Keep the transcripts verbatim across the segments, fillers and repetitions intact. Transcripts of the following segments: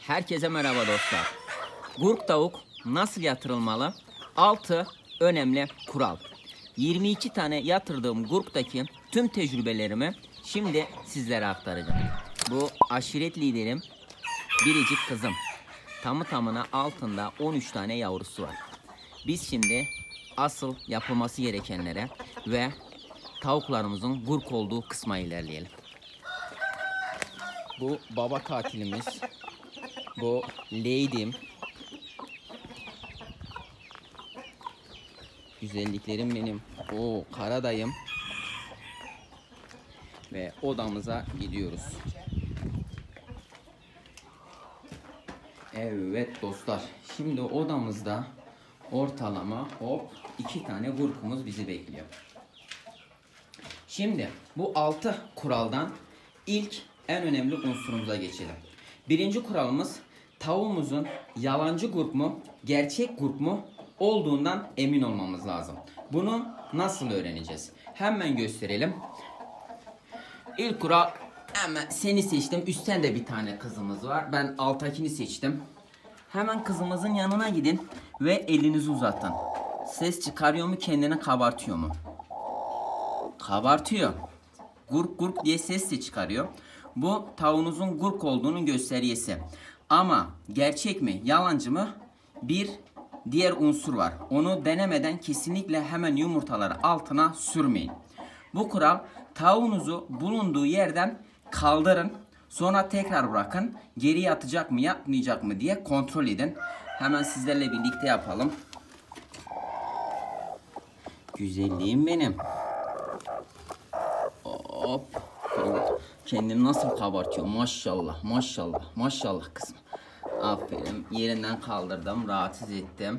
Herkese merhaba dostlar. Gurk tavuk nasıl yatırılmalı? altı önemli kural. yirmi iki tane yatırdığım gurktaki tüm tecrübelerimi şimdi sizlere aktaracağım. Bu aşiret liderim, biricik kızım. Tamı tamına altında on üç tane yavrusu var. Biz şimdi asıl yapılması gerekenlere ve tavuklarımızın gurk olduğu kısma ilerleyelim. Bu baba katilimiz. Bu lady'm. Güzelliklerim benim. O karadayım. Ve odamıza gidiyoruz. Evet dostlar. Şimdi odamızda ortalama hop iki tane gurkumuz bizi bekliyor. Şimdi bu altı kuraldan ilk en önemli unsurumuza geçelim. Birinci kuralımız, tavuğumuzun yalancı gurk mu, gerçek gurk mu olduğundan emin olmamız lazım. Bunu nasıl öğreneceğiz? Hemen gösterelim. İlk kural, hemen seni seçtim. Üstten de bir tane kızımız var. Ben alttakini seçtim. Hemen kızımızın yanına gidin ve elinizi uzatın. Ses çıkarıyor mu, kendini kabartıyor mu? Kabartıyor. Gurk gurk diye ses de çıkarıyor. Bu tavuğunuzun gurk olduğunun göstergesi. Ama gerçek mi, yalancı mı? Bir diğer unsur var. Onu denemeden kesinlikle hemen yumurtaları altına sürmeyin. Bu kural, tavuğunuzu bulunduğu yerden kaldırın. Sonra tekrar bırakın. Geri yatacak mı, yatmayacak mı diye kontrol edin. Hemen sizlerle birlikte yapalım. Güzelliğim benim. Hop. Kendini nasıl kabartıyor, maşallah maşallah maşallah kızım. Aferin, yerinden kaldırdım, rahatsız ettim.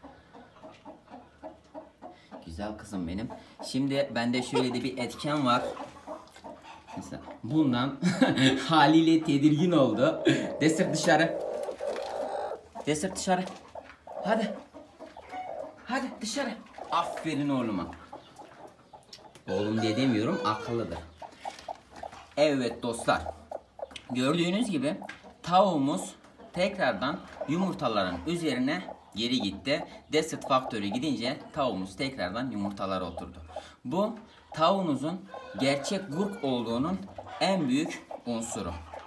Güzel kızım benim. Şimdi bende şöyle de bir etken var. Mesela bundan haliyle tedirgin oldu. Destek dışarı. Destek dışarı. Hadi. Hadi dışarı. Aferin oğluma. Oğlum diye demiyorum, akıllıdır. Evet dostlar, gördüğünüz gibi tavuğumuz tekrardan yumurtaların üzerine geri gitti. Desert faktörü gidince tavuğumuz tekrardan yumurtalara oturdu. Bu tavuğunuzun gerçek gurk olduğunun en büyük unsuru.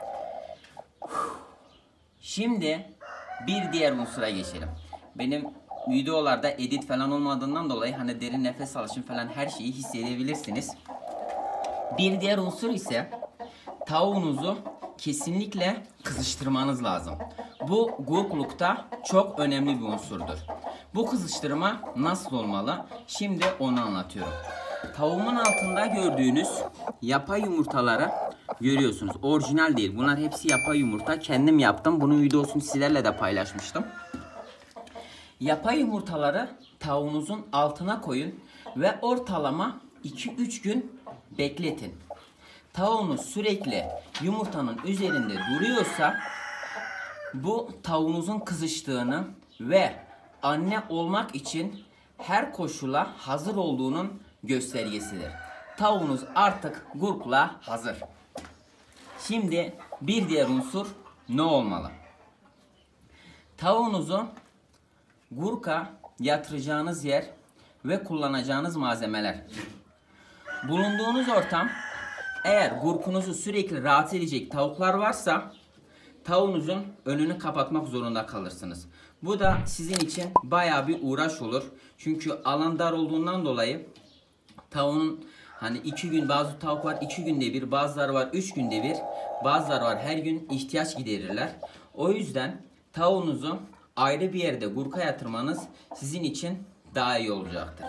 Şimdi bir diğer unsura geçelim. Benim videolarda edit falan olmadığından dolayı hani derin nefes alışım falan her şeyi hissedebilirsiniz. Bir diğer unsur ise tavuğunuzu kesinlikle kızıştırmanız lazım. Bu gurklukta çok önemli bir unsurdur. Bu kızıştırma nasıl olmalı? Şimdi onu anlatıyorum. Tavuğumun altında gördüğünüz yapay yumurtaları görüyorsunuz. Orijinal değil. Bunlar hepsi yapay yumurta. Kendim yaptım. Bunun videosunu sizlerle de paylaşmıştım. Yapay yumurtaları tavuğunuzun altına koyun ve ortalama iki üç gün bekletin. Tavuğunuz sürekli yumurtanın üzerinde duruyorsa bu tavuğunuzun kızıştığını ve anne olmak için her koşula hazır olduğunun göstergesidir. Tavuğunuz artık gurkla hazır. Şimdi bir diğer unsur ne olmalı? Tavuğunuzu gurka yatıracağınız yer ve kullanacağınız malzemeler. Bulunduğunuz ortam, eğer gurkunuzu sürekli rahatsız edecek tavuklar varsa tavuğunuzun önünü kapatmak zorunda kalırsınız. Bu da sizin için bayağı bir uğraş olur. Çünkü alan dar olduğundan dolayı tavuğun hani iki gün, bazı tavuk var iki günde bir, bazıları var üç günde bir, bazıları var her gün ihtiyaç giderirler. O yüzden tavuğunuzu ayrı bir yerde gurka yatırmanız sizin için daha iyi olacaktır.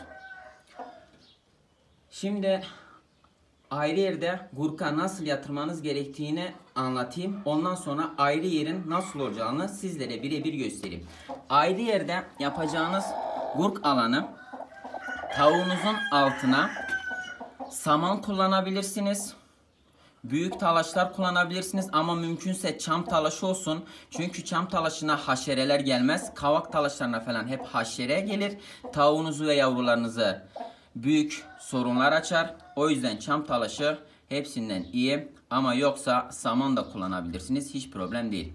Şimdi ayrı yerde gurka nasıl yatırmanız gerektiğini anlatayım. Ondan sonra ayrı yerin nasıl olacağını sizlere birebir göstereyim. Ayrı yerde yapacağınız gurk alanı, tavuğunuzun altına saman kullanabilirsiniz. Büyük talaşlar kullanabilirsiniz ama mümkünse çam talaşı olsun. Çünkü çam talaşına haşereler gelmez. Kavak talaşlarına falan hep haşere gelir. Tavuğunuzu ve yavrularınızı büyük sorunlar açar. O yüzden çam talaşı hepsinden iyi. Ama yoksa saman da kullanabilirsiniz. Hiç problem değil.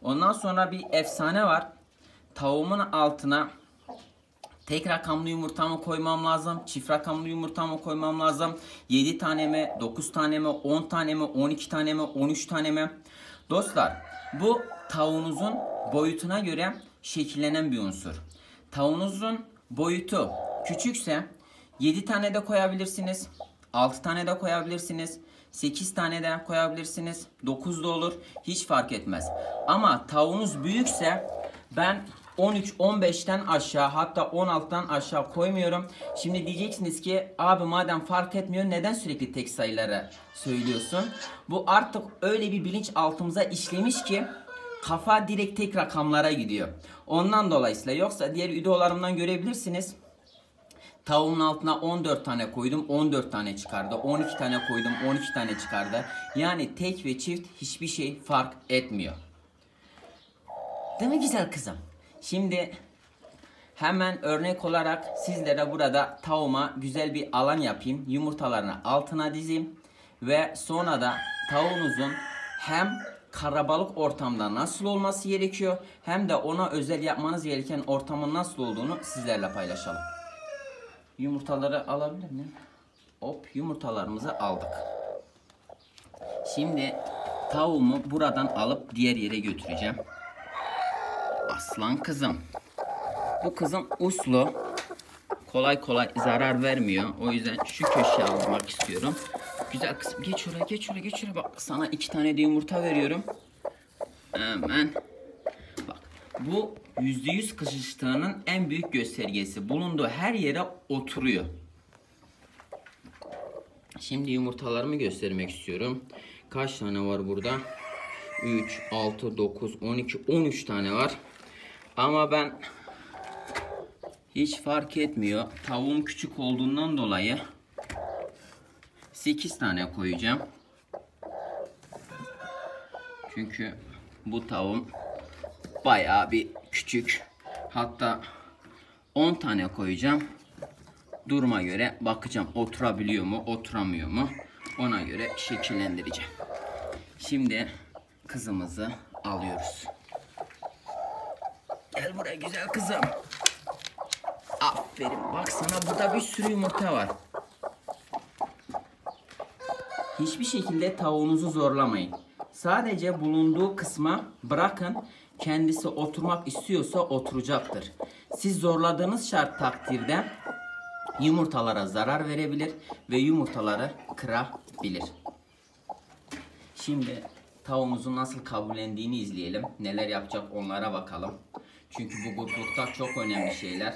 Ondan sonra bir efsane var. Tavuğumun altına tek rakamlı yumurtamı koymam lazım. Çift rakamlı yumurtamı koymam lazım. yedi tane mi, dokuz tane mi, on tane mi, on iki tane mi, on üç tane mi? Dostlar, bu tavuğunuzun boyutuna göre şekillenen bir unsur. Tavuğunuzun boyutu küçükse yedi tane de koyabilirsiniz. altı tane de koyabilirsiniz. sekiz tane de koyabilirsiniz. dokuz da olur. Hiç fark etmez. Ama tavuğunuz büyükse ben on üç on beşten aşağı, hatta on altıdan aşağı koymuyorum. Şimdi diyeceksiniz ki abi madem fark etmiyor neden sürekli tek sayıları söylüyorsun? Bu artık öyle bir bilinç altımıza işlemiş ki kafa direkt tek rakamlara gidiyor. Ondan dolayısıyla, yoksa diğer videolarımdan görebilirsiniz. Tavuğun altına on dört tane koydum, on dört tane çıkardı. on iki tane koydum, on iki tane çıkardı. Yani tek ve çift hiçbir şey fark etmiyor. Değil mi güzel kızım? Şimdi hemen örnek olarak sizlere burada tavuğuma güzel bir alan yapayım. Yumurtalarını altına dizeyim. Ve sonra da tavuğunuzun hem karabalık ortamda nasıl olması gerekiyor, hem de ona özel yapmanız gereken ortamın nasıl olduğunu sizlerle paylaşalım. Yumurtaları alabilir miyim? Hop, yumurtalarımızı aldık. Şimdi tavuğumu buradan alıp diğer yere götüreceğim. Aslan kızım. Bu kızım uslu. Kolay kolay zarar vermiyor. O yüzden şu köşeye almak istiyorum. Güzel kızım, geç oraya, geç oraya, geç oraya. Bak sana iki tane de yumurta veriyorum. Hemen. Bak, bu yüzde yüz kışıştığının en büyük göstergesi. Bulunduğu her yere oturuyor. Şimdi yumurtalarımı göstermek istiyorum. Kaç tane var burada? üç, altı, dokuz, on iki, on üç tane var. Ama ben hiç fark etmiyor. Tavuğum küçük olduğundan dolayı sekiz tane koyacağım. Çünkü bu tavuğum bayağı bir küçük. Hatta on tane koyacağım. Duruma göre bakacağım oturabiliyor mu, oturamıyor mu? Ona göre şekillendireceğim. Şimdi kızımızı alıyoruz. Gel buraya güzel kızım. Aferin. Bak sana burada bir sürü yumurta var. Hiçbir şekilde tavuğunuzu zorlamayın. Sadece bulunduğu kısma bırakın. Kendisi oturmak istiyorsa oturacaktır. Siz zorladığınız şart takdirde yumurtalara zarar verebilir ve yumurtaları kırabilir. Şimdi tavuğumuzun nasıl kabullendiğini izleyelim. Neler yapacak onlara bakalım. Çünkü bu guplukta çok önemli şeyler.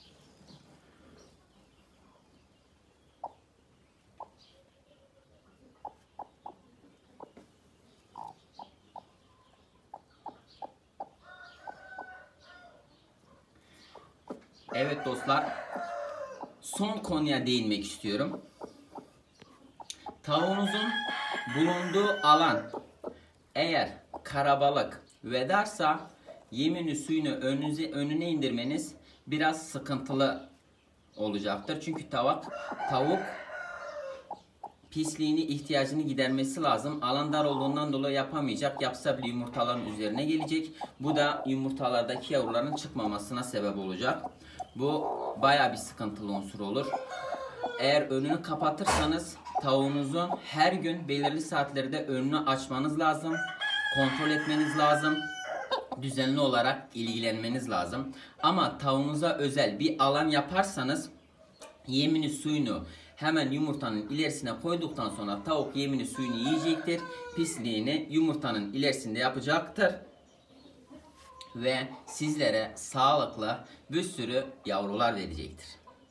Evet dostlar, son konuya değinmek istiyorum. Tavuğunuzun bulunduğu alan eğer karabalık ve darsa yemini suyunu önünüze, önüne indirmeniz biraz sıkıntılı olacaktır. Çünkü tavuk, tavuk pisliğini, ihtiyacını gidermesi lazım. Alan dar olduğundan dolayı yapamayacak. Yapsa bile yumurtaların üzerine gelecek. Bu da yumurtalardaki yavruların çıkmamasına sebep olacak. Bu bayağı bir sıkıntılı unsur olur. Eğer önünü kapatırsanız tavuğunuzun her gün belirli saatlerde önünü açmanız lazım. Kontrol etmeniz lazım. Düzenli olarak ilgilenmeniz lazım. Ama tavuğunuza özel bir alan yaparsanız yemini suyunu hemen yumurtanın ilerisine koyduktan sonra tavuk yemini suyunu yiyecektir. Pisliğini yumurtanın ilerisinde yapacaktır. Ve sizlere sağlıklı bir sürü yavrular verecektir.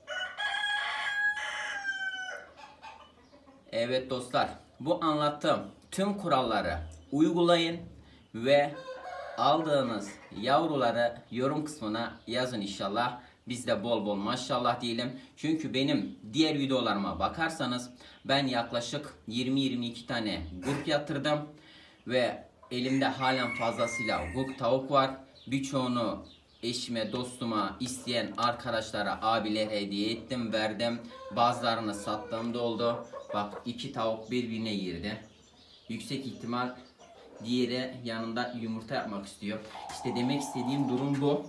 Evet dostlar, bu anlattığım tüm kuralları uygulayın ve aldığınız yavruları yorum kısmına yazın inşallah. Biz de bol bol maşallah diyelim. Çünkü benim diğer videolarıma bakarsanız ben yaklaşık yirmi yirmi iki tane gurk yatırdım. Ve elimde halen fazlasıyla gurk tavuk var. Birçoğunu eşime, dostuma, isteyen arkadaşlara, abilere hediye ettim, verdim. Bazılarını sattığım da oldu. Bak iki tavuk birbirine girdi. Yüksek ihtimal Diğeri yanında yumurta yapmak istiyor. İşte demek istediğim durum bu.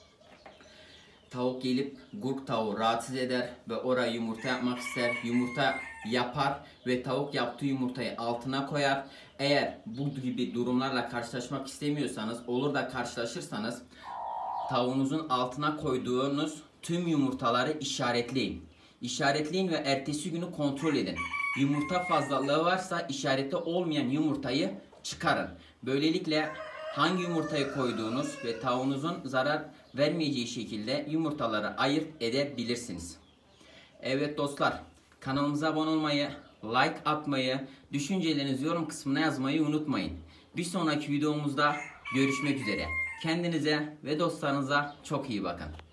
Tavuk gelip gurk tavuğu rahatsız eder ve oraya yumurta yapmak ister. Yumurta yapar ve tavuk yaptığı yumurtayı altına koyar. Eğer bu gibi durumlarla karşılaşmak istemiyorsanız, olur da karşılaşırsanız, tavuğunuzun altına koyduğunuz tüm yumurtaları işaretleyin. İşaretleyin ve ertesi günü kontrol edin. Yumurta fazlalığı varsa işareti olmayan yumurtayı çıkarın. Böylelikle hangi yumurtayı koyduğunuz ve tavuğunuzun zarar vermeyeceği şekilde yumurtaları ayırt edebilirsiniz. Evet dostlar, kanalımıza abone olmayı, like atmayı, düşüncelerinizi yorum kısmına yazmayı unutmayın. Bir sonraki videomuzda görüşmek üzere. Kendinize ve dostlarınıza çok iyi bakın.